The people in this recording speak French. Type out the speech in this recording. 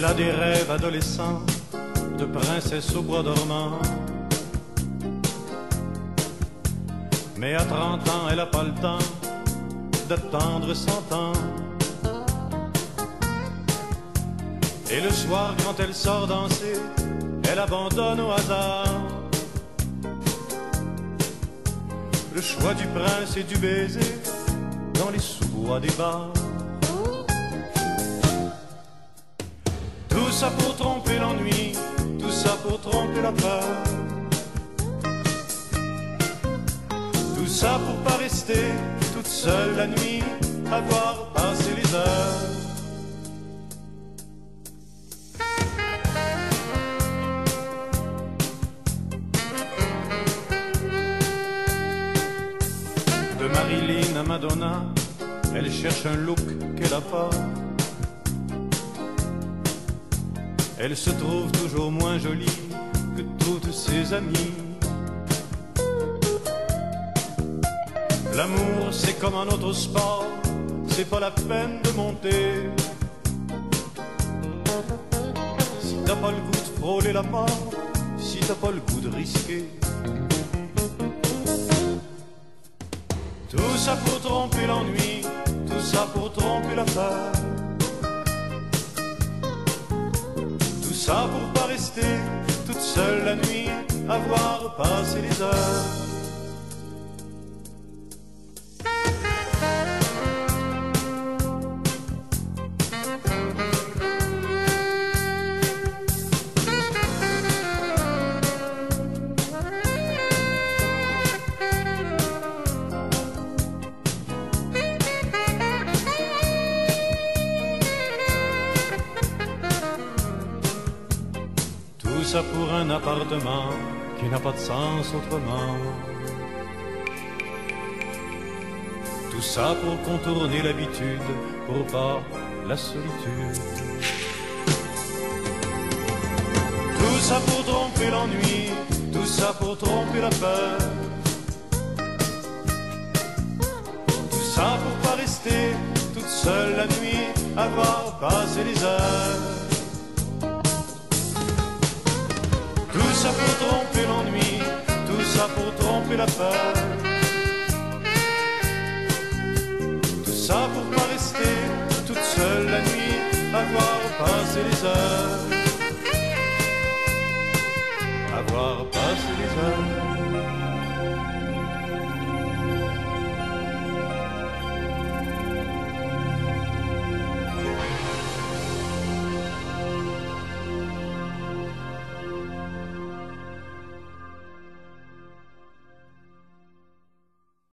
a des rêves adolescents de princesse au bois dormant. Mais à 30 ans, elle a pas le temps d'attendre 100 ans. Et le soir, quand elle sort danser, elle abandonne au hasard le choix du prince et du baiser dans les sous-bois des bars. Tout ça pour tromper l'ennui, tout ça pour tromper la peur. Tout ça pour pas rester toute seule la nuit à voir passer les heures. De Marilyn à Madonna, elle cherche un look qu'elle a pas. Elle se trouve toujours moins jolie que toutes ses amies. L'amour c'est comme un autre sport, c'est pas la peine de monter. Si t'as pas le goût de frôler la mort, si t'as pas le goût de risquer. Tout ça pour tromper l'ennui, tout ça pour tromper la peur. Tout ça pour pas rester toute seule la nuit à voir passer les heures. Tout ça pour un appartement qui n'a pas de sens autrement. Tout ça pour contourner l'habitude, pour pas la solitude. Tout ça pour tromper l'ennui, tout ça pour tromper la peur. Tout ça pour pas rester toute seule la nuit à voir passer les heures. Tout ça pour tromper l'ennui, tout ça pour tromper la peur. Tout ça pour pas rester toute seule la nuit à voir passer les heures.